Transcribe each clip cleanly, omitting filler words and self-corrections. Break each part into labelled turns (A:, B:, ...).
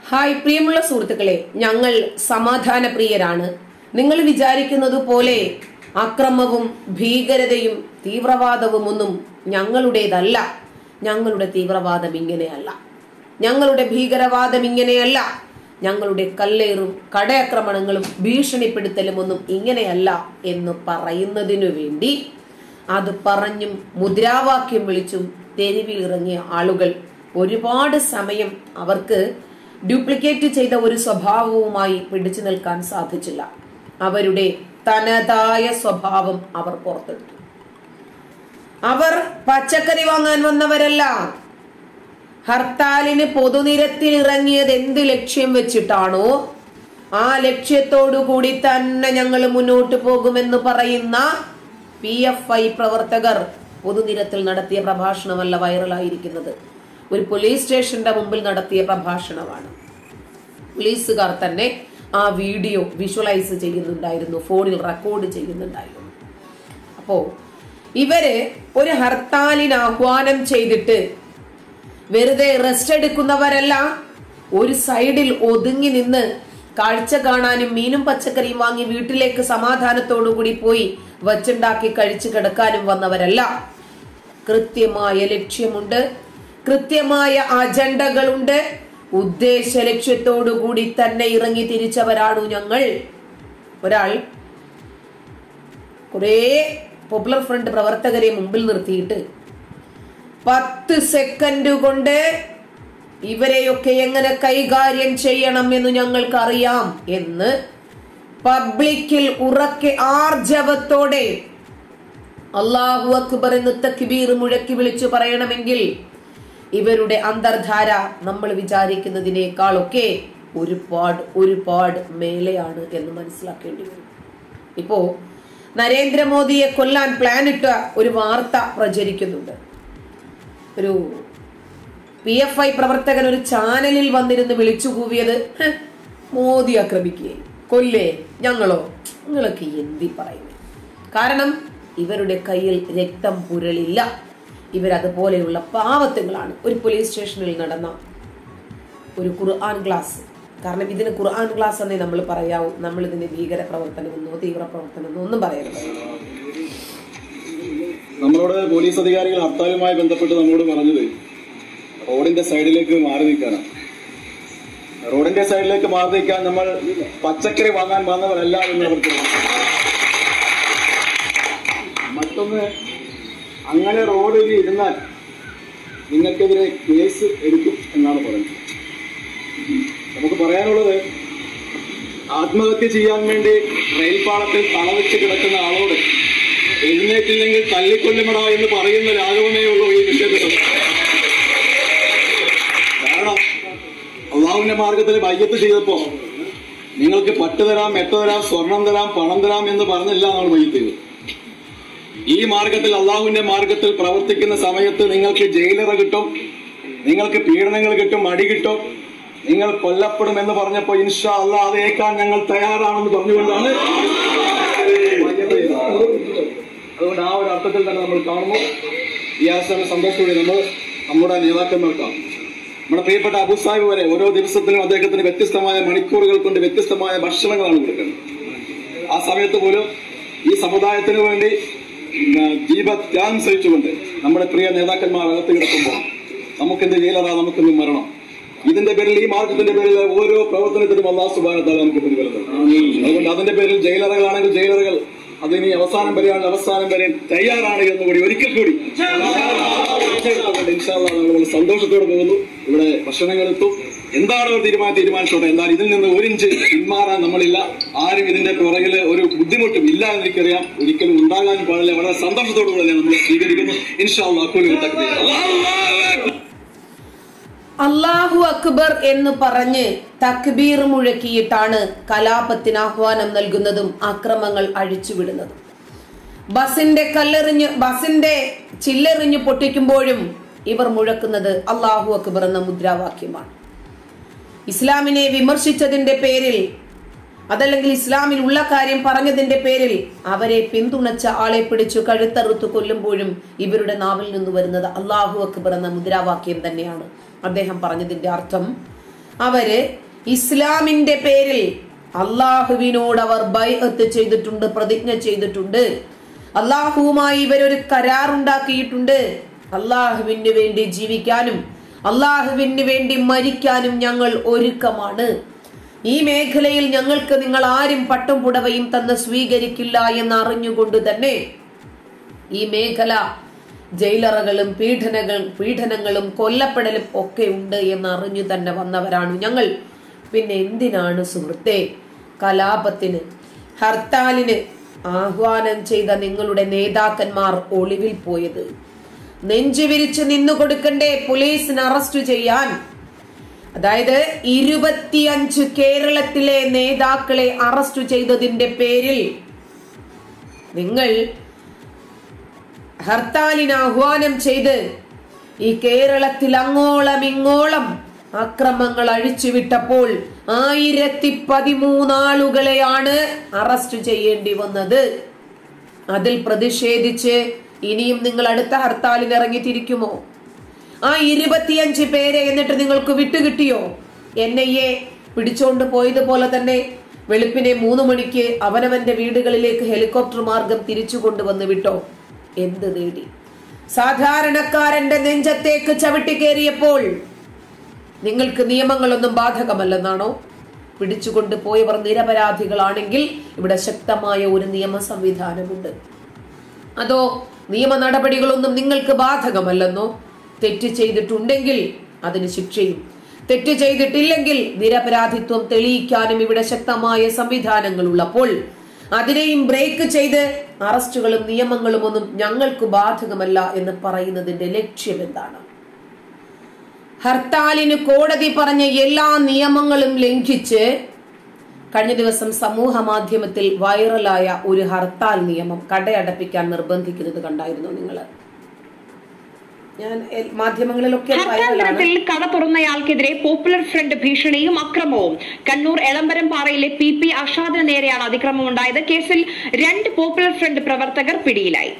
A: Hi പ്രിയമുള്ള സുഹൃത്തുക്കളെ, ഞങ്ങൾ സമാധാന പ്രിയരാണ്. നിങ്ങൾ വിചാരിക്കുന്നത് പോലെ അക്രമവും ഭീകരതയും തീവ്രവാദവും ഒന്നും ഞങ്ങളുടേതല്ല. ഞങ്ങളുടെ തീവ്രവാദം ഇങ്ങനെയല്ല, ഞങ്ങളുടെ ഭീകരവാദം ഇങ്ങനെയല്ല, ഞങ്ങളുടെ കല്ലേറും കടയാക്രമണങ്ങളും ഭീഷണിപ്പെടുത്തലും ഒന്നും ഇങ്ങനെയല്ല എന്ന് പറയുന്നതിനു വേണ്ടി അത് പറഞ്ഞും മുദ്രാവാക്യം വിളിച്ചും തെരുവിലിറങ്ങിയ ആളുകൾ ഒരുപാട് സമയം അവർക്ക് ഡ്യൂപ്ലിക്കേറ്റ് ചെയ്ത ഒരു സ്വഭാവവുമായി പിടിച്ചു നിൽക്കാൻ സാധിച്ചില്ല. അവരുടെ തനതായ സ്വഭാവം അവർ പുറത്തെടുത്തു. അവർ പച്ചക്കറി വാങ്ങാൻ വന്നവരല്ല. ഹർത്താലിന് പൊതുനിരത്തിൽ ഇറങ്ങിയത് എന്ത് ലക്ഷ്യം വെച്ചിട്ടാണോ ആ ലക്ഷ്യത്തോടു കൂടി തന്നെ ഞങ്ങൾ മുന്നോട്ട് പോകുമെന്ന് പറയുന്ന PFI പ്രവർത്തകർ പൊതുനിരത്തിൽ നടത്തിയ പ്രഭാഷണമല്ല വൈറലായിരിക്കുന്നത്. ഒരു പോലീസ് സ്റ്റേഷന്റെ മുമ്പിൽ നടത്തിയ പ്രഭാഷണമാണ്. പോലീസുകാർ തന്നെ ആ വീഡിയോ വിഷ്വലൈസ് ചെയ്യുന്നുണ്ടായിരുന്നു, ഫോണിൽ റെക്കോർഡ് ചെയ്യുന്നുണ്ടായിരുന്നു. അപ്പോ ഇവര് ഒരു ഹർത്താലിന് ആഹ്വാനം ചെയ്തിട്ട് വെറുതെ റെസ്റ്റ് എടുക്കുന്നവരല്ല. ഒരു സൈഡിൽ ഒതുങ്ങി നിന്ന് കാഴ്ച കാണാനും മീനും പച്ചക്കറിയും വാങ്ങി വീട്ടിലേക്ക് സമാധാനത്തോടു കൂടി പോയി വച്ചുണ്ടാക്കി കഴിച്ചു കിടക്കാനും വന്നവരല്ല. കൃത്യമായ ലക്ഷ്യമുണ്ട്, കൃത്യമായ അജണ്ടകളുണ്ട്, ഉദ്ദേശ ലക്ഷ്യത്തോടു കൂടി തന്നെ ഇറങ്ങി തിരിച്ചവരാണു ഞങ്ങൾ. ഒരാൾ കുറെ പോപ്പുലർ ഫ്രണ്ട് പ്രവർത്തകരെ മുമ്പിൽ നിർത്തിയിട്ട് 10 സെക്കൻഡ് കൊണ്ട് ഇവരെയൊക്കെ എങ്ങനെ കൈകാര്യം ചെയ്യണം എന്ന് ഞങ്ങൾക്കറിയാം എന്ന് പബ്ലിക്കിൽ ഉറക്കെ ആർജവത്തോടെ അല്ലാഹു അക്ബർ എന്ന് തക്ബീർ മുഴക്കി വിളിച്ചു പറയണമെങ്കിൽ ഇവരുടെ അന്തർധാര നമ്മൾ വിചാരിക്കുന്നതിനേക്കാളൊക്കെ ഒരുപാട് മേലെയാണ് എന്ന് മനസ്സിലാക്കേണ്ടി വരും. ഇപ്പോ നരേന്ദ്രമോദിയെ കൊല്ലാൻ പ്ലാനിട്ട ഒരു വാർത്ത പ്രചരിക്കുന്നുണ്ട്. ഒരു PFI പ്രവർത്തകൻ ഒരു ചാനലിൽ വന്നിരുന്ന് വിളിച്ചു കൂവിയത്, മോദി ആക്രമിക്കുകയെ കൊല്ലേ ഞങ്ങളോ, നിങ്ങളൊക്കെ എന്തി പറയുന്നത്? കാരണം ഇവരുടെ കയ്യിൽ രക്തം പുരളില്ല. ഇവരതുപോലെയുള്ള പാവത്തുകളാണ്. ഒരു പോലീസ് സ്റ്റേഷനിൽ നടന്ന ഒരു ഖുർആൻ ക്ലാസ്, കാരണം ഇതിന് ഖുർആൻ ക്ലാസ് എന്നേ നമ്മൾ പറയാവൂ. നമ്മൾ ഇതിന് ഭീകര പ്രവർത്തനമെന്നോ തീവ്ര പ്രവർത്തനമെന്നോ ഒന്നും പറയരുത്.
B: നമ്മളോട് പോലീസ് അധികാരികൾ ഹർത്താലുമായി ബന്ധപ്പെട്ട് നമ്മോട് പറഞ്ഞത് റോഡിന്റെ സൈഡിലേക്ക് മാറി നിൽക്കാനാണ്. റോഡിന്റെ സൈഡിലേക്ക് മാറി നിൽക്കാൻ നമ്മൾ പച്ചക്കറി വാങ്ങാൻ വന്നവരല്ല എന്ന് അവർക്ക്. മറ്റൊന്ന്, അങ്ങനെ റോഡിൽ ഇരുന്നാൽ നിങ്ങൾക്കെതിരെ കേസ് എടുക്കും എന്നാണ് പറയുന്നത്. നമുക്ക് പറയാനുള്ളത്, ആത്മഹത്യ ചെയ്യാൻ വേണ്ടി റെയിൽപാളത്തിൽ തളവെച്ച് കിടക്കുന്ന ആളോട് എഴുന്നേറ്റില്ലെങ്കിൽ തല്ലിക്കൊല്ലുമടാ എന്ന് പറയുന്ന രാഘവനേ ഉള്ളൂ ഈ വിഷയത്തിൽ. കാരണം അള്ളാഹുവിന്റെ മാർഗത്തിൽ ബയ്യത്ത് ചെയ്തപ്പോ നിങ്ങൾക്ക് പട്ട് തരാം, എട്ട് തരാം, സ്വർണം തരാം, പണം തരാം എന്ന് പറഞ്ഞില്ല നമ്മൾ ബയ്യത്ത് ചെയ്തത്. ഈ മാർഗത്തിൽ, അള്ളാഹുവിന്റെ മാർഗത്തിൽ പ്രവർത്തിക്കുന്ന സമയത്ത് നിങ്ങൾക്ക് ജയിലറ കിട്ടും, നിങ്ങൾക്ക് പീഡനങ്ങൾ കിട്ടും, അടി കിട്ടും, നിങ്ങൾ കൊല്ലപ്പെടും എന്ന് പറഞ്ഞപ്പോ ഇൻഷാ അല്ലാഹ് അത് ഏൽക്കാൻ ഞങ്ങൾ തയ്യാറാണെന്ന് പറഞ്ഞുകൊണ്ടാണ്. അതുകൊണ്ട് ആ ഒരു അർത്ഥത്തിൽ തന്നെ നമ്മൾ കാണുമ്പോൾ ഈ അവസരം സന്തോഷത്തോടെ നമ്മൾ നമ്മുടെ നേതാക്കന്മാർക്കാണ്. നമ്മുടെ പ്രിയപ്പെട്ട അബു സാഹിബ് വരെ ഓരോ ദിവസത്തിലും അദ്ദേഹത്തിന് വ്യത്യസ്തമായ മണിക്കൂറുകൾ കൊണ്ട് വ്യത്യസ്തമായ ഭക്ഷണങ്ങളാണ് കൊടുക്കുന്നത്. ആ സമയത്ത് പോലും ഈ സമുദായത്തിന് വേണ്ടി ജീവത്യാഗം സഹിച്ചുകൊണ്ട് നമ്മുടെ പ്രിയ നേതാക്കന്മാർ അകത്ത് കിടക്കുമ്പോൾ നമുക്കെന്ത് ജയിലറ, നമുക്കെന്ത് മരണം. ഇതിന്റെ പേരിൽ, ഈ മാർഗത്തിന്റെ പേരിൽ ഓരോ പ്രവർത്തനത്തിനും അല്ലാഹു സുബ്ഹാനഹു വ തആല നമുക്ക് പ്രതിഫലം തരും. അതുകൊണ്ട് അതിന്റെ പേരിൽ ജയിലറകളാണെങ്കിൽ ജയിലറകൾ, അതിന് അവസാനം വരെയാണ്, അവസാനം വരെ തയ്യാറാണ് എന്നുകൂടി ഒരിക്കൽ കൂടി ഇൻഷാ അല്ലാഹ് നമ്മൾ സന്തോഷത്തോടെ പോകുന്നു. ഇവിടെ ഭക്ഷണങ്ങൾ എത്തും. എന്താണ് ഒരു തീരുമാനിച്ചോട്ടെ. എന്നാൽ ഇതിൽ നിന്ന് 1 ഇഞ്ച് പിന്മാറാൻ നമ്മളില്ല. ആരും ഇതിന്റെ പുറകിൽ ഒരു ബുദ്ധിമുട്ടും ഇല്ല എന്ന് എനിക്കറിയാം. ഒരിക്കലും ഉണ്ടാകാനും പാടില്ല. വളരെ സന്തോഷത്തോടു കൂടെ നമ്മൾ സ്വീകരിക്കുന്നു. ഇൻഷാ അല്ലാഹ്
A: അല്ലാഹു അക്ബർ എന്ന് പറഞ്ഞ് തക്ബീർ മുഴക്കിയിട്ടാണ് കലാപത്തിന് ആഹ്വാനം നൽകുന്നതും അക്രമങ്ങൾ അഴിച്ചുവിടുന്നതും. ബസിന്റെ ചില്ലെറിഞ്ഞ് പൊട്ടിക്കുമ്പോഴും ഇവർ മുഴക്കുന്നത് അല്ലാഹു അക്ബർ എന്ന മുദ്രാവാക്യമാണ്. ഇസ്ലാമിനെ വിമർശിച്ചതിന്റെ പേരിൽ, അതല്ലെങ്കിൽ ഇസ്ലാമിൽ ഉള്ള കാര്യം പറഞ്ഞതിന്റെ പേരിൽ അവരെ പിന്തുണച്ച ആളെ പിടിച്ചു കഴുത്തറുത്തു കൊല്ലുമ്പോഴും ഇവരുടെ നാവിൽ നിന്ന് വരുന്നത് അല്ലാഹു അക്ബർ എന്ന മുദ്രാവാക്യം തന്നെയാണ്. അദ്ദേഹം പറഞ്ഞതിന്റെ അർത്ഥം, അവര് ഇസ്ലാമിന്റെ പേരിൽ അള്ളാഹുവിനോട് അവർ ബൈഅത്ത് ചെയ്തിട്ടുണ്ട്, പ്രതിജ്ഞ ചെയ്തിട്ടുണ്ട്. അള്ളാഹുവുമായി ഇവരൊരു കരാറുണ്ടാക്കിയിട്ടുണ്ട്. അള്ളാഹുവിന് വേണ്ടി ജീവിക്കാനും അള്ളാഹുവിന് വേണ്ടി മരിക്കാനും ഞങ്ങൾ ഒരുക്കമാണ്. ഈ മേഖലയിൽ ഞങ്ങൾക്ക് നിങ്ങൾ ആരും പട്ടും പുടവയും തന്ന് സ്വീകരിക്കില്ല എന്ന് അറിഞ്ഞുകൊണ്ട് തന്നെ ഈ മേഖല ജയിലറകളും പീഡനങ്ങളും കൊല്ലപ്പെടലും ഒക്കെ ഉണ്ട് എന്ന് അറിഞ്ഞു തന്നെ വന്നവരാണ് ഞങ്ങൾ. പിന്നെ എന്തിനാണ് സുഹൃത്തെ കലാപത്തിന്, ഹർത്താലിന് ആഹ്വാനം ചെയ്ത നിങ്ങളുടെ നേതാക്കന്മാർ ഒളിവിൽ പോയത്? നെഞ്ചുവിരിച്ച് നിന്നു കൊടുക്കണ്ടേ പോലീസിന് അറസ്റ്റ് ചെയ്യാൻ? അതായത് 25 കേരളത്തിലെ നേതാക്കളെ അറസ്റ്റ് ചെയ്തതിന്റെ പേരിൽ നിങ്ങൾ ഹർത്താലിന് ആഹ്വാനം ചെയ്ത് ഈ കേരളത്തിൽ അങ്ങോളം ഇങ്ങോളം അക്രമങ്ങൾ അഴിച്ചുവിട്ടപ്പോൾ 1013 ആളുകളെയാണ് അറസ്റ്റ് ചെയ്യേണ്ടി വന്നത്. അതിൽ പ്രതിഷേധിച്ച് ഇനിയും നിങ്ങൾ അടുത്ത ഹർത്താലിന് ഇറങ്ങിത്തിരിക്കുമോ? ആ 25 പേരെ എന്നിട്ട് നിങ്ങൾക്ക് വിട്ടുകിട്ടിയോ? NIA പിടിച്ചോണ്ട് പോയതുപോലെ തന്നെ വെളുപ്പിനെ 3 മണിക്ക് അവനവന്റെ വീടുകളിലേക്ക് ഹെലികോപ്റ്റർ മാർഗം തിരിച്ചു കൊണ്ടുവന്ന് വിട്ടോ? എന്ത് നേടി? സാധാരണക്കാരന്റെ നെഞ്ചത്തേക്ക് ചവിട്ടി കയറിയപ്പോൾ നിങ്ങൾക്ക് നിയമങ്ങളൊന്നും ബാധകമല്ലെന്നാണോ? പിടിച്ചുകൊണ്ട് പോയവർ നിരപരാധികളാണെങ്കിൽ ഇവിടെ ശക്തമായ ഒരു നിയമ സംവിധാനമുണ്ട്. അതോ നിയമ നടപടികളൊന്നും നിങ്ങൾക്ക് ബാധകമല്ലെന്നോ? തെറ്റ് ചെയ്തിട്ടുണ്ടെങ്കിൽ അതിന് ശിക്ഷയും, തെറ്റ് ചെയ്തിട്ടില്ലെങ്കിൽ നിരപരാധിത്വം തെളിയിക്കാനും ഇവിടെ ശക്തമായ സംവിധാനങ്ങൾ ഉള്ളപ്പോൾ അതിനെയും ബ്രേക്ക് ചെയ്ത് അറസ്റ്റുകളും നിയമങ്ങളും ഒന്നും ഞങ്ങൾക്ക് ബാധകമല്ല എന്ന് പറയുന്നതിന്റെ ലക്ഷ്യം എന്താണ്? ഹർത്താലിന് കോടതി പറഞ്ഞ എല്ലാ നിയമങ്ങളും ലംഘിച്ച് കഴിഞ്ഞ ദിവസം സമൂഹ മാധ്യമത്തിൽ വൈറലായ ഒരു ഹർത്താൽ നിയമം കടയടപ്പിക്കാൻ നിർബന്ധിക്കുന്നത് കണ്ടായിരുന്നു നിങ്ങൾ? ഞാൻ മാധ്യമങ്ങളിലൊക്കെ
C: കട തുറന്നയാൾക്കെതിരെ പോപ്പുലർ ഫ്രണ്ട് ഭീഷണിയും അക്രമവും. കണ്ണൂർ എളമ്പരംപാറയിലെ PP അഷാദിന് നേരെയാണ് അതിക്രമം ഉണ്ടായത്. കേസിൽ 2 പോപ്പുലർ ഫ്രണ്ട് പ്രവർത്തകർ പിടിയിലായി.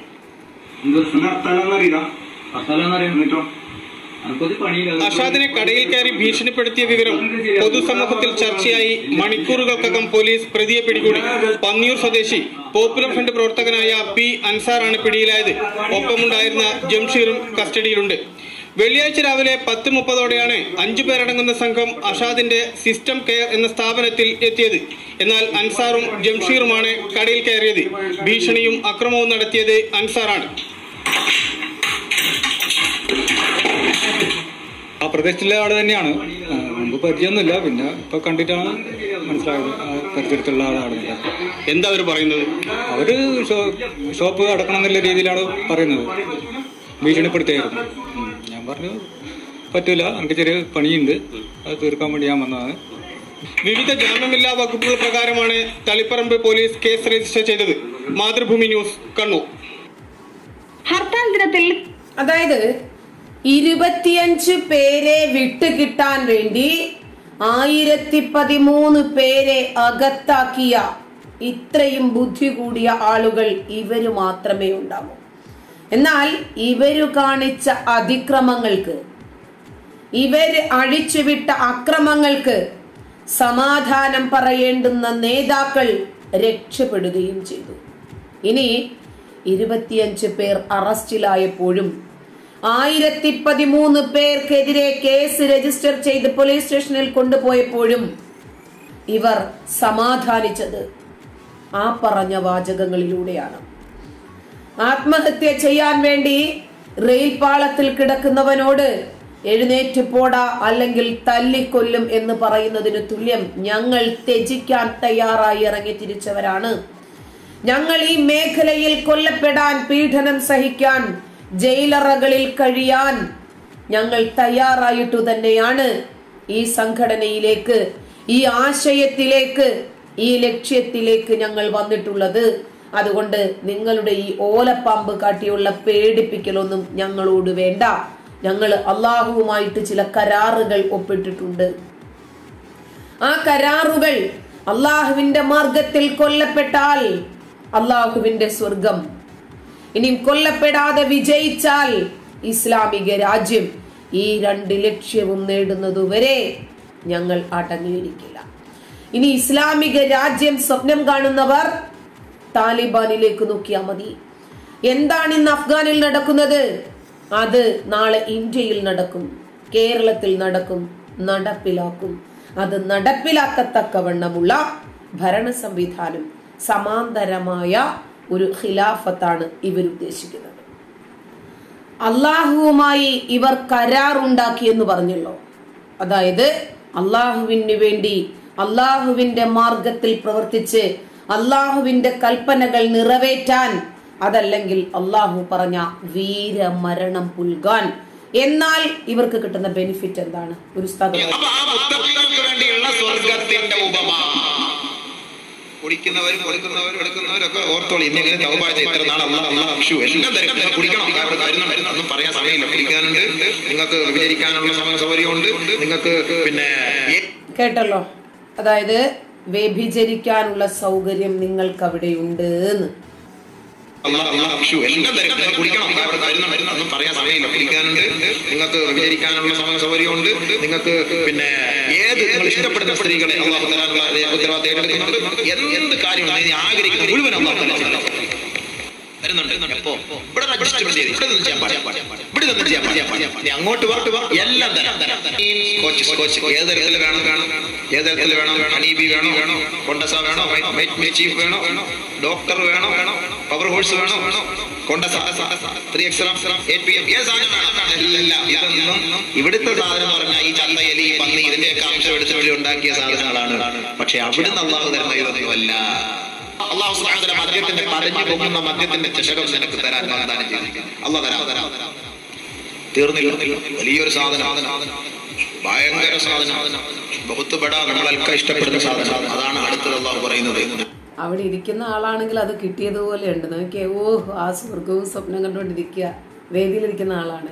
D: അഷാദിനെ കടയിൽ കയറി ഭീഷണിപ്പെടുത്തിയ വിവരം പൊതുസമൂഹത്തിൽ ചർച്ചയായി. മണിക്കൂറുകൾക്കകം പോലീസ് പ്രതിയെ പിടികൂടി. പന്നിയൂർ സ്വദേശി പോപ്പുലർ ഫ്രണ്ട് പ്രവർത്തകനായ P അൻസാറാണ് പിടിയിലായത്. ഒപ്പമുണ്ടായിരുന്ന ജംഷീറും കസ്റ്റഡിയിലുണ്ട്. വെള്ളിയാഴ്ച രാവിലെ 10:30ഓടെയാണ് 5 പേരടങ്ങുന്ന സംഘം അഷാദിന്റെ സിസ്റ്റം കെയർ എന്ന സ്ഥാപനത്തിൽ എത്തിയത്. എന്നാൽ അൻസാറും ജംഷീറുമാണ് കടയിൽ കയറിയത്. ഭീഷണിയും അക്രമവും നടത്തിയത് അൻസാറാണ്.
E: ആ പ്രദേശത്തുള്ള ആള് തന്നെയാണ്. മുമ്പ് പരിചയമൊന്നുമില്ല, പിന്നെ ഇപ്പൊ കണ്ടിട്ടാണ് മനസ്സിലായത് പരിസരത്തുള്ള ആളാണ്.
D: എന്താ അവർ പറയുന്നത്?
E: അവര് ഷോപ്പ് അടക്കണം എന്നുള്ള രീതിയിലാണ് പറയുന്നത്. ഭീഷണിപ്പെടുത്തിയായിരുന്നു. ഞാൻ പറഞ്ഞു പറ്റൂല, എനിക്ക് ചെറിയ പണിയുണ്ട്, അത് തീർക്കാൻ വേണ്ടി ഞാൻ വന്നതാണ്.
D: വിവിധ ജാമ്യമില്ലാ വകുപ്പുകൾ പ്രകാരമാണ് തളിപ്പറമ്പ് പോലീസ് കേസ് രജിസ്റ്റർ ചെയ്തത്. മാതൃഭൂമി ന്യൂസ്, കണ്ണൂർ.
C: ഹർത്താൽ ദിനത്തിൽ
A: അതായത് 25 പേരെ വിട്ടുകിട്ടാൻ വേണ്ടി 1013 പേരെ അകത്താക്കിയ ഇത്രയും ബുദ്ധി കൂടിയ ആളുകൾ ഇവര് മാത്രമേ ഉണ്ടാവൂ. എന്നാൽ ഇവര് കാണിച്ച അതിക്രമങ്ങൾക്ക്, ഇവര് അഴിച്ചുവിട്ട അക്രമങ്ങൾക്ക് സമാധാനം പറയേണ്ടുന്ന നേതാക്കൾ രക്ഷപ്പെടുകയും ചെയ്തു. ഇനി 25 പേർ അറസ്റ്റിലായപ്പോഴും 1013 പേർക്കെതിരെ കേസ് രജിസ്റ്റർ ചെയ്ത് പോലീസ് സ്റ്റേഷനിൽ കൊണ്ടുപോയപ്പോഴും ഇവർ സമാധാനിച്ചത് ആ പറഞ്ഞ വാചകങ്ങളിലൂടെയാണ്. ആത്മഹത്യ ചെയ്യാൻ വേണ്ടി റെയിൽ പാളത്തിൽ കിടക്കുന്നവനോട് എഴുന്നേറ്റ് പോടാ അല്ലെങ്കിൽ തല്ലിക്കൊല്ലും എന്ന് പറയുന്നതിന് തുല്യം ഞങ്ങൾ ത്യജിക്കാൻ തയ്യാറായി ഇറങ്ങി തിരിച്ചവരാണ്. ഞങ്ങൾ ഈ മേഖലയിൽ കൊല്ലപ്പെടാൻ, പീഡനം സഹിക്കാൻ, ജയിലറകളിൽ കഴിയാൻ ഞങ്ങൾ തയ്യാറായിട്ടു തന്നെയാണ് ഈ സംഘടനയിലേക്ക്, ഈ ആശയത്തിലേക്ക്, ഈ ലക്ഷ്യത്തിലേക്ക് ഞങ്ങൾ വന്നിട്ടുള്ളത്. അതുകൊണ്ട് നിങ്ങളുടെ ഈ ഓലപ്പാമ്പ് കാട്ടിയുള്ള പേടിപ്പിക്കലൊന്നും ഞങ്ങളോട് വേണ്ട. ഞങ്ങൾ അള്ളാഹുവുമായിട്ട് ചില കരാറുകൾ ഒപ്പിട്ടിട്ടുണ്ട്. ആ കരാറുകൾ അള്ളാഹുവിന്റെ മാർഗത്തിൽ കൊല്ലപ്പെട്ടാൽ അള്ളാഹുവിന്റെ സ്വർഗം, ഇനിയും കൊല്ലപ്പെടാതെ വിജയിച്ചാൽ ഇസ്ലാമിക രാജ്യം. ഈ 2 ലക്ഷ്യവും നേടുന്നതുവരെ ഞങ്ങൾ അടങ്ങിയിരിക്കില്ല. ഇനി ഇസ്ലാമിക രാജ്യം സ്വപ്നം കാണുന്നവർ താലിബാനിലേക്ക് നോക്കിയാൽ മതി. എന്താണ് ഇന്ന് അഫ്ഗാനിൽ നടക്കുന്നത്? അത് നാളെ ഇന്ത്യയിൽ നടക്കും, കേരളത്തിൽ നടക്കും, നടപ്പിലാക്കും. അത് നടപ്പിലാക്കത്തക്കവണ്ണമുള്ള ഭരണ സംവിധാനം, സമാന്തരമായ ഒരു ഖിലാഫത്താണ് ഇവർ ഉദ്ദേശിക്കുന്നത്. അള്ളാഹുവുമായി ഇവർ കരാറുണ്ടാക്കി എന്ന് പറഞ്ഞല്ലോ. അതായത് അള്ളാഹുവിന് വേണ്ടി അള്ളാഹുവിന്റെ മാർഗത്തിൽ പ്രവർത്തിച്ച് അള്ളാഹുവിന്റെ കൽപ്പനകൾ നിറവേറ്റാൻ, അതല്ലെങ്കിൽ അള്ളാഹു പറഞ്ഞ വീരമരണം പുൽകാൻ. എന്നാൽ ഇവർക്ക് കിട്ടുന്ന ബെനിഫിറ്റ് എന്താണ്? ഒരു
F: കുടിക്കുന്നവരും കൊടുക്കുന്നവരും എടുക്കുന്നവരൊക്കെ ഓർത്തോളി. ഇങ്ങനെ തൗബ ചെയ്ത് ഇത്ര നാൾ എല്ലാം കുടിക്കണം. ഒന്നും പറയാൻ സമയമില്ല. കുടിക്കാനുണ്ട്, നിങ്ങൾക്ക് വിചരിക്കാനുള്ള സമയ സൗകര്യമുണ്ട്, നിങ്ങൾക്ക് പിന്നെ
A: കേട്ടല്ലോ. അതായത് വ്യഭിചരിക്കാനുള്ള സൗകര്യം നിങ്ങൾക്ക് അവിടെയുണ്ട് എന്ന്.
F: എല്ലാം കുടിക്കണം. ഒന്നും പറയാൻ സമയമില്ല. കുടിക്കാനുണ്ട്, നിങ്ങൾക്ക് വിചരിക്കാനുള്ള സമയ സൗകര്യമുണ്ട്, നിങ്ങൾക്ക് പിന്നെ ഏത് നിങ്ങൾ ഇഷ്ടപ്പെടുന്ന സ്ത്രീകളെ അള്ളാഹു തരാനുള്ള ഉത്തരവാദിത്തം ഏറ്റെടുക്കുന്നുണ്ട്. എന്ത് കാര്യം ആഗ്രഹിക്കുന്ന മുഴുവൻ അള്ളാഹു തരുന്നുണ്ട്. ഇവിടെ അഡ്ജസ്റ്റ്മെന്റ് ചെയ്ത് ഇവിടെ നിന്ന് ചെയ്യാൻ പാടില്ല, അങ്ങോട്ട് എല്ലാം തരാം. ഏത് തരത്തിൽ വേണം, ഏത് തരത്തിൽ വേണം, ഹണീബി വേണോ, കൊണ്ടസ വേണോ, ചീഫ് വേണോ, ഡോക്ടർ വേണോ, പവർ ഹോഴ്സ് വേണോ, കൊണ്ടസ 3XM, 8PM, ഏത് സാധനം വേണം. ഇവിടുത്തെ സാധനം എന്ന് പറഞ്ഞാൽ ഈ ചന്തയലി, ഈ പന്നി, ഇതിന്റെയൊക്കെ അംശം എടുത്തിട്ട് ഉണ്ടാക്കിയ സാധനങ്ങളാണ്. പക്ഷെ അവിടുന്ന് അള്ളാഹു തരുന്ന ഇതൊന്നുമല്ല. അള്ളാഹു സുബ്ഹാനഹു വ തആല മദ്യത്തിന്റെ പതഞ്ഞു പോകുന്ന മദ്യത്തിന്റെ ചഷകം നിനക്ക് തരാൻ വാഗ്ദാനം ചെയ്തിരിക്കുന്നു. അള്ളാഹു തരാം. തീർന്നില്ല. വലിയൊരു സാധനം, ഭയങ്കര സാധനം, ബഹുത്തുപെടാ നമ്മളൊക്കെ ഇഷ്ടപ്പെടുന്ന സാധനം. അതാണ് അടുത്തത് അള്ളാഹു പറയുന്നത്.
A: അവിടെ ഇരിക്കുന്ന ആളാണെങ്കിൽ അത് കിട്ടിയതുപോലെ ഉണ്ട്. നോക്കിയേ, ആ സ്വർഗവും സ്വപ്നം കണ്ടുകൊണ്ടിരിക്കുക. വേദിയിലിരിക്കുന്ന ആളാണ്.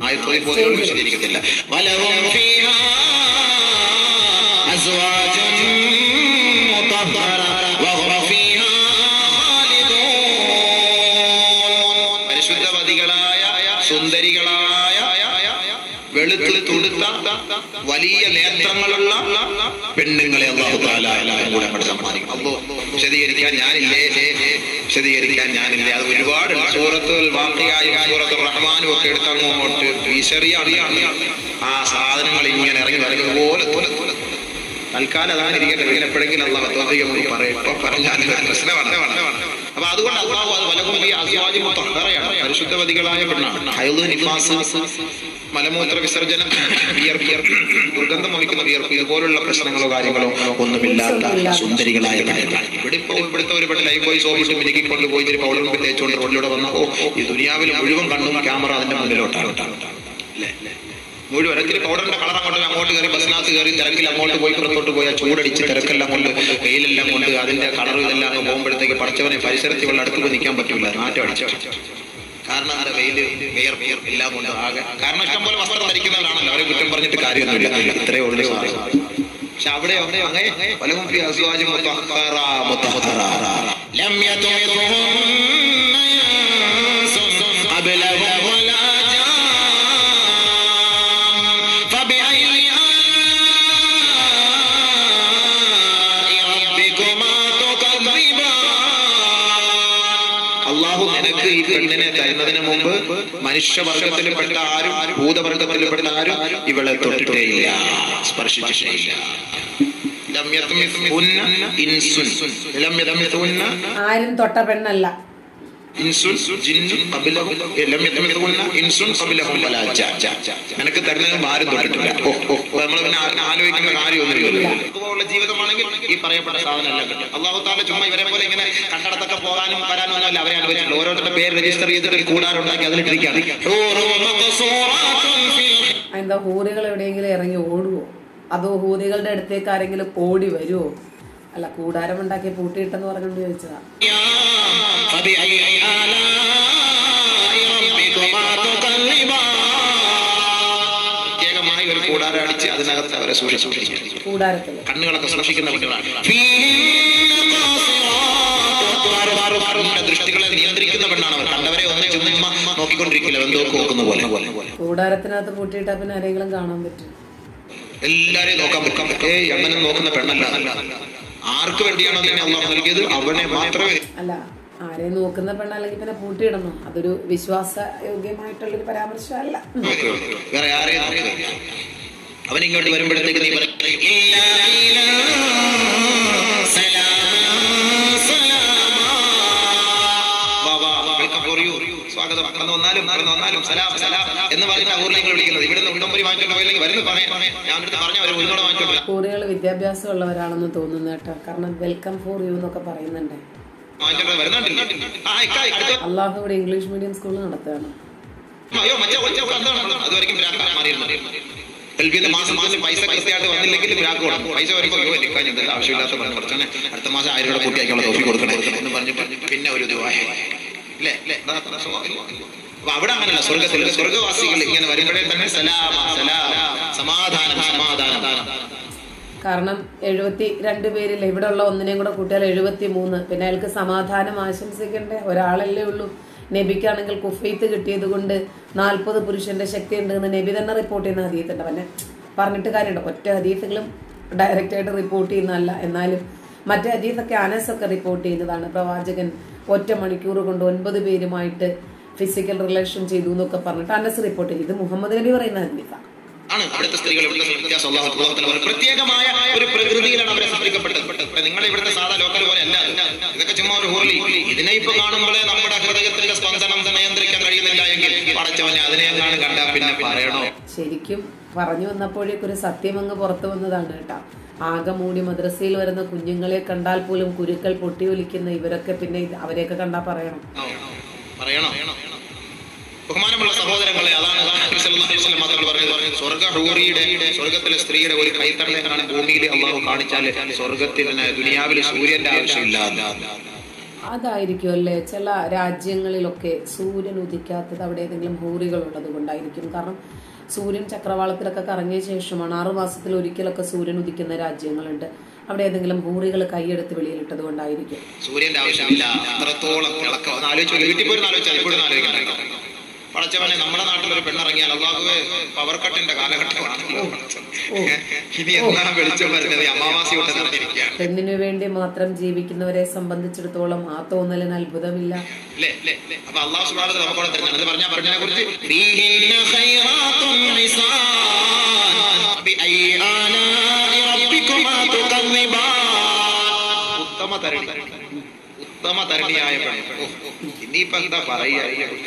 F: പരിശുദ്ധവതികളായ സുന്ദരികളായ വെളുത്ത് തുടുത്ത വലിയ നേത്രങ്ങളുള്ള പെണ്ണുങ്ങളെ അല്ലാഹു തആല കൂടെ സമ്മാനിക്കും. വിശദീകരിക്കാൻ ഞാനില്ലേ, അത് ഒരുപാട് സൂറത്തുൽ വാഖിഅയും സൂറത്തുൽ റഹ്മാനും ഒക്കെ എടുത്തങ്ങോട്ട് വിശറിയാണ്. ആ സാധനങ്ങൾ ഇങ്ങനെ ഇറങ്ങി വരുന്നത് പോലെ തൽക്കാലം അതാണ് ഇരിക്കട്ടെ. എപ്പോഴെങ്കിലും അള്ളാഹു തൗഫീഖ് പറയും. പറഞ്ഞാൽ പ്രശ്നമാണ്. അപ്പൊ അതുകൊണ്ട് അള്ളാഹു അത് വലകും ഈ അസ്വാജി മുത്തഹ്ഹറയാണ്, പരിശുദ്ധവതികളായ പെണ്ണാണ്. ഹൈദ്, നിഫാസ്, മലമൂത്ര വിസർജനം, വിയർപ്പ്, ദുർഗന്ധം വമിക്കുന്ന വിയർപ്പ്, ഇതുപോലുള്ള പ്രശ്നങ്ങളോ കാര്യങ്ങളോ ഒന്നുമില്ലാത്ത സുന്ദരികളായ പെണ്ണുങ്ങളാണ്. ഇവിടുത്തെ ഒരു പെണ്ണ് ലൈഫ് ബോയ് സോപ്പിട്ട് മിനുക്കി കൊണ്ടുപോയി ഒരു പൗഡർ തേച്ചുകൊണ്ട് റോഡിലൂടെ വന്നപ്പോ ഈ ദുനിയാവിൽ മുഴുവൻ കണ്ണും ക്യാമറ അതിന്റെ മുന്നിലോട്ടാണ്. മുഴുവൻ ഒരിക്കൽ പൗഡറിന്റെ കളർ അങ്ങോട്ട് കയറി ബസ്സിനകത്ത് കയറി തിരക്കിൽ അങ്ങോട്ട് പോയി പുറത്തോട്ട് പോയാൽ ചൂടടിച്ച് തിരക്കെല്ലാം കൊണ്ട് വെയിലെല്ലാം കൊണ്ട് അതിന്റെ കളർ ഇതെല്ലാം അങ്ങ് പോകുമ്പോഴത്തേക്ക് പഠിച്ചവനെ പരിസരത്തിൽ വെള്ളം അടുത്ത് പോയി നിൽക്കാൻ പറ്റൂല, നാറ്റം അടിച്ചു. കാരണം എന്താ, വെയില് എല്ലാം കൊണ്ട് ആകെ. കാരണം ഇഷ്ടം പോലെ വസ്ത്രം ധരിക്കുന്നവരാണല്ലോ, അവരെ കുറ്റം പറഞ്ഞിട്ട് കാര്യമൊന്നുമില്ല. ഇത്രയേ ഉള്ളൂ. പക്ഷെ അവിടെ പലവും ഈ പെണ്ണിനെ തരുന്നതിന് മുമ്പ് മനുഷ്യവർഗത്തിൽപ്പെട്ട ആരും ഭൂതവർഗത്തിൽപ്പെട്ട ആരും ഇവളെ തൊട്ടിട്ടേയില്ല, സ്പർശിച്ചിട്ടേയില്ല.
A: ആരും തൊട്ട പെണ്ണല്ല.
F: നിനക്ക് തരുന്നതും ആരും തൊട്ടിട്ടില്ല. നമ്മൾ പിന്നെ ആലോചിക്കുന്ന കാര്യമൊന്നുമില്ല. ഇതുപോലുള്ള ജീവിതമാണെങ്കിൽ ഈ പറയപ്പെട്ട സാധനമല്ല കിട്ടും. അല്ലാഹു തആല ചുമ്മാ ഇവരെ പോലെ ഇങ്ങനെ കണ്ടടത്തൊക്കെ പോകാനും വരാനും ഒന്നുമല്ല അവരെ അനുവദിച്ചില്ല. ഓരോരുത്തരുടെ പേര് രജിസ്റ്റർ ചെയ്തിട്ട് കൂടാറുണ്ടാക്കി അതിലിട്ടിരിക്കുകയാണ്.
A: എന്താ, ഹൂറികൾ എവിടെയെങ്കിലും ഇറങ്ങി ഓടുവോ? അതോ ഹൂറികളുടെ അടുത്തേക്ക് ആരെങ്കിലും ഓടി വരുവോ? അല്ല, കൂടാരം ഉണ്ടാക്കി പൂട്ടിയിട്ടെന്ന് പറഞ്ഞുകൊണ്ട് ചോദിച്ചതാ.
F: പ്രത്യേകമായി ഒരു കൂടാരം അടിച്ച് അതിനകത്ത് അവരെ സൂക്ഷിച്ചു. കൂടാരത്തിൽ കണ്ണുകളൊക്കെ സൂക്ഷിക്കുന്ന കുട്ടികളാണ്. ദൃഷ്ടികളെ നിയന്ത്രിക്കുന്ന പെണ്ണാണ് അവർ. കണ്ടവരെ ഒന്നിച്ച് നോക്കിക്കൊണ്ടിരിക്കില്ല, എന്തോ നോക്കുന്ന പോലെ.
A: കൂടാരത്തിനകത്ത് പൂട്ടിയിട്ടാ പിന്നെ ആരെങ്കിലും കാണാൻ പറ്റും?
F: എല്ലാരെയും നോക്കാൻ പറ്റും. അങ്ങനെ നോക്കുന്ന പെണ്ണല്ല. ആർക്ക് വേണ്ടിയാണോ തന്നെ അള്ളാഹു നൽകിയത് അവനെ മാത്രമേ.
A: അല്ല, ആരെ നോക്കുന്ന പെണ്ണല്ലെങ്കിൽ പിന്നെ പൂട്ടിയിടണം. അതൊരു വിശ്വാസയോഗ്യമായിട്ടുള്ളൊരു പരാമർശമല്ല.
F: വേറെ ആരെയും അവൻ ഇങ്ങോട്ട് വരുമ്പോഴത്തേക്ക് നീ സ്വാഗതം വന്നാലും സലാം സലാം എന്ന് പറഞ്ഞിട്ട് ഊരിലേക്ക് വിളിക്കുന്നത്. ഇവിടെ നിന്ന് ഉടമ്പടി വാങ്ങിച്ചോണ്ട് പോയില്ലെങ്കിൽ വരുന്നു പറയാം. ഞാൻ പറഞ്ഞ അവർ ഉന്നോട് വാങ്ങിച്ചോണ്ടില്ല.
A: ഊറുകൾ വിദ്യാഭ്യാസം ഉള്ളവരാണെന്ന് തോന്നുന്നു കേട്ടോ. കാരണം വെൽക്കം ഫോർ യു എന്നൊക്കെ പറയുന്നുണ്ട്. അള്ളാഹു ഇവിടെ ഇംഗ്ലീഷ് മീഡിയം സ്കൂൾ നടത്തുകയാണ്.
F: അതുവരെയും മാസം പൈസ കൃത്യമായിട്ട് വന്നില്ലെങ്കിൽ പൈസ വരുമ്പോൾ ആവശ്യമില്ലാത്ത പറഞ്ഞു അടുത്ത മാസം 1000 രൂപ കൂട്ടി അയക്കാനുള്ള തോഫി കൊടുക്കണം എന്ന് പറഞ്ഞിട്ട് പിന്നെ ഒരു അപ്പൊ അവിടെ അങ്ങനല്ല. സ്വർഗവാസികൾ ഇങ്ങനെ വരുമ്പോഴേ തന്നെ സമാധാനം.
A: കാരണം 72 പേരിൽ ഇവിടെ ഉള്ള ഒന്നിനെയും കൂടെ കൂട്ടിയാൽ 73. പിന്നെ അയാൾക്ക് സമാധാനം ആശംസിക്കണ്ടേ? ഒരാളല്ലേ ഉള്ളൂ. നബിക്കാണെങ്കിൽ കുഫൈത്ത് കിട്ടിയത് കൊണ്ട് 40 പുരുഷന്റെ ശക്തി ഉണ്ട് എന്ന് നബി തന്നെ റിപ്പോർട്ട് ചെയ്യുന്ന ഹദീസുണ്ട്. പിന്നെ പറഞ്ഞിട്ട് കാര്യമുണ്ട്. ഒറ്റ ഹദീസുകളും ഡയറക്റ്റായിട്ട് റിപ്പോർട്ട് ചെയ്യുന്നതല്ല. എന്നാലും മറ്റേ ഹദീസൊക്കെ അനസൊക്കെ റിപ്പോർട്ട് ചെയ്യുന്നതാണ്. പ്രവാചകൻ 1 മണിക്കൂർ കൊണ്ട് 9 പേരുമായിട്ട് ഫിസിക്കൽ റിലേഷൻ ചെയ്തു എന്നൊക്കെ പറഞ്ഞിട്ട് അനസ് റിപ്പോർട്ട് ചെയ്തു. ഇത് മുഹമ്മദ് നബി പറയുന്ന ഹദീസാണ്.
F: അവിടുത്തെ സ്ത്രീകൾ പ്രത്യേകമായ ഒരു പ്രകൃതിയിലാണ് അവരെ സൃഷ്ടിക്കപ്പെട്ടത്. നിങ്ങൾ ഇവിടുത്തെ സാധാ ലോക്കൽ പോലെ അല്ല. ഇതൊക്കെ ചുമ്മാ ഒരു ഹോർലി. ഇതിനെ ഇപ്പൊ കാണുമ്പോഴേ നമ്മുടെ ഹൃദയത്തിന്റെ സ്പന്ദനം നിയന്ത്രിക്കാൻ കഴിയുന്നില്ല എങ്കിൽ പടച്ചവനെ അതിനെയാണ് കണ്ടാ പിന്നെ പറയണോ?
A: ശരിക്കും പറഞ്ഞു വന്നപ്പോഴേക്കും ഒരു സത്യം അങ്ങ് പുറത്തു വന്നതാണ് കേട്ടോ. ആകെ മൂടി മദ്രസയിൽ വരുന്ന കുഞ്ഞുങ്ങളെ കണ്ടാൽ പോലും കുരുക്കൾ പൊട്ടിയൊലിക്കുന്ന ഇവരൊക്കെ പിന്നെ അവരെയൊക്കെ കണ്ടാ പറയണം.
F: ബഹുമാനമുള്ള സഹോദരങ്ങളെ, അതാണ് പറഞ്ഞത്. സ്വർഗത്തിലെ സ്ത്രീയുടെ ഒരു കൈത്തടയാണ് ഭൂമിയിൽ അള്ളാഹു കാണിച്ചാൽ സ്വർഗത്തിന് ദുനിയാവിൽ സൂര്യന്റെ ആവശ്യമില്ല.
A: അതായിരിക്കും അല്ലേ ചില രാജ്യങ്ങളിലൊക്കെ സൂര്യൻ ഉദിക്കാത്തത് അവിടെ ഏതെങ്കിലും ഹൂറികൾ ഉള്ളത് കൊണ്ടായിരിക്കും. കാരണം സൂര്യൻ ചക്രവാളത്തിലൊക്കെ കറങ്ങിയ ശേഷമാണ് 6 മാസത്തിൽ ഒരിക്കലൊക്കെ സൂര്യൻ ഉദിക്കുന്ന രാജ്യങ്ങളുണ്ട്. അവിടെ ഏതെങ്കിലും ഹൂറികൾ കൈയെടുത്ത് വെളിയിലിട്ടത് കൊണ്ടായിരിക്കും.
F: സൂര്യന്റെ ആവശ്യമില്ല. അത്രത്തോളം പടച്ചവനെ നമ്മുടെ നാട്ടിൽ ഒരു പെണ്ണിറങ്ങിയാൽ അള്ളാഹുവേ പവർ കട്ടിന്റെ കാലഘട്ടമാണല്ലോ. ഇനി എന്നാ വെളിച്ചം വരുന്നത്? അമാവാസി കൊണ്ട് നിറഞ്ഞിരിക്കുകയാണ്.
A: പെണ്ണിനു വേണ്ടി മാത്രം ജീവിക്കുന്നവരെ സംബന്ധിച്ചിടത്തോളം ആ തോന്നലിന് അത്ഭുതമില്ല.
F: അപ്പൊ അള്ളാഹു സുബ്ഹാനഹു വ തആല നമുക്കോടെ തരുന്നത് പറഞ്ഞ പറഞ്ഞതിനെ കുറിച്ച് ഉത്തമ തരണിയായ പെണ്ണ്. ഇനിയിപ്പോ എന്താ പറയുക?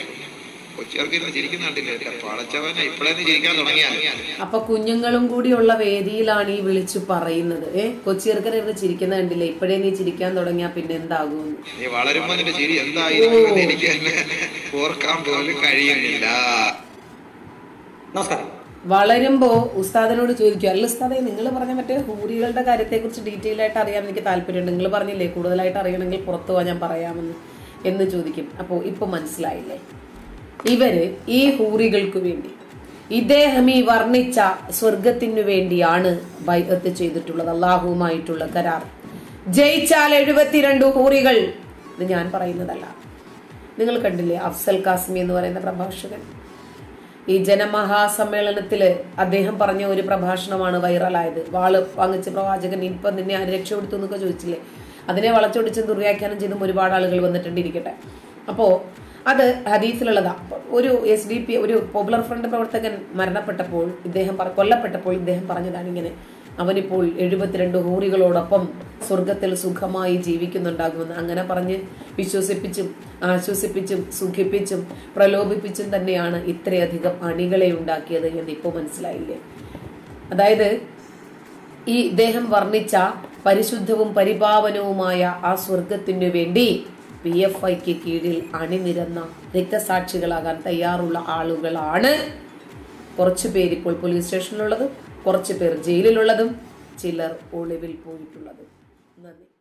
A: അപ്പൊ കുഞ്ഞുങ്ങളും കൂടിയുള്ള വേദിയിലാണ് ഈ വിളിച്ചു പറയുന്നത്. കൊച്ചിയർക്കൻ ഇരുന്ന് ചിരിക്കുന്ന കണ്ടില്ലേ? ഇപ്പഴേ നീ ചിരിക്കാൻ തുടങ്ങിയാ പിന്നെ എന്താകും?
F: വളരുമ്പോ ചിരി എന്തായിരുന്നു എനിക്ക് ഓർക്കാൻ പോലും കഴിയുന്നില്ല.
E: നമസ്കാരം.
A: വളരുമ്പോ ഉസ്താദിനോട് ചോദിക്കും, അല്ല ഉസ്താദെ നിങ്ങൾ പറഞ്ഞ മറ്റേ ഹൂറികളുടെ കാര്യത്തെ കുറിച്ച് ഡീറ്റെയിൽ ആയിട്ട് അറിയാൻ എനിക്ക് താല്പര്യമുണ്ട്. നിങ്ങൾ പറഞ്ഞില്ലേ കൂടുതലായിട്ട് അറിയണമെങ്കിൽ പുറത്തു പോവാൻ ഞാൻ പറയാമെന്ന് എന്ന് ചോദിക്കും. അപ്പോ ഇപ്പൊ മനസ്സിലായില്ലേ? ഇവര് ഈ ഹൂറികൾക്ക് വേണ്ടി ഇദ്ദേഹം ഈ വർണ്ണിച്ച സ്വർഗത്തിനു വേണ്ടിയാണ് ബൈഅത്ത് ചെയ്തിട്ടുള്ളത്, അള്ളാഹുവുമായിട്ടുള്ള കരാർ. ജയിച്ചാൽ 72 ഹൂറികൾ. ഇത് ഞാൻ പറയുന്നതല്ല. നിങ്ങൾ കണ്ടില്ലേ അഫ്സൽ കാസ്മി എന്ന് പറയുന്ന പ്രഭാഷകൻ? ഈ ജനമഹാസമ്മേളനത്തില് അദ്ദേഹം പറഞ്ഞ ഒരു പ്രഭാഷണമാണ് വൈറലായത്. വാള് വാങ്ങിച്ച പ്രവാചകൻ ഇപ്പൊ നിന്നെ ആര് രക്ഷപ്പെടുത്തു എന്നൊക്കെ ചോദിച്ചില്ലേ? അതിനെ വളച്ചൊടിച്ചും ദുർവ്യാഖ്യാനം ചെയ്തും ഒരുപാട് ആളുകൾ വന്നിട്ടുണ്ടിരിക്കട്ടെ. അപ്പോ അത് ഹദീസിലുള്ളതാ. ഒരു SDP ഒരു പോപ്പുലർ ഫ്രണ്ട് പ്രവർത്തകൻ മരണപ്പെട്ടപ്പോൾ കൊല്ലപ്പെട്ടപ്പോൾ ഇദ്ദേഹം പറഞ്ഞതാണ് ഇങ്ങനെ: അവനിപ്പോൾ 72 ഹൂറികളോടൊപ്പം സ്വർഗത്തിൽ സുഖമായി ജീവിക്കുന്നുണ്ടാകുമെന്ന്. അങ്ങനെ പറഞ്ഞ് വിശ്വസിപ്പിച്ചും ആശ്വസിപ്പിച്ചും സുഖിപ്പിച്ചും പ്രലോഭിപ്പിച്ചും തന്നെയാണ് ഇത്രയധികം അണികളെ ഉണ്ടാക്കിയത് എന്ന് ഇപ്പോൾ മനസ്സിലായില്ലേ? അതായത് ഈ ഇദ്ദേഹം വർണ്ണിച്ച പരിശുദ്ധവും പരിപാവനവുമായ ആ സ്വർഗത്തിനു വേണ്ടി PFIക്ക് കീഴിൽ അണിനിരന്ന രക്തസാക്ഷികളാകാൻ തയ്യാറുള്ള ആളുകളാണ് കുറച്ചു പേര് ഇപ്പോൾ പോലീസ് സ്റ്റേഷനിലുള്ളതും കുറച്ചു പേർ ജയിലിലുള്ളതും ചിലർ ഒളിവിൽ പോയിട്ടുള്ളതും. നന്ദി.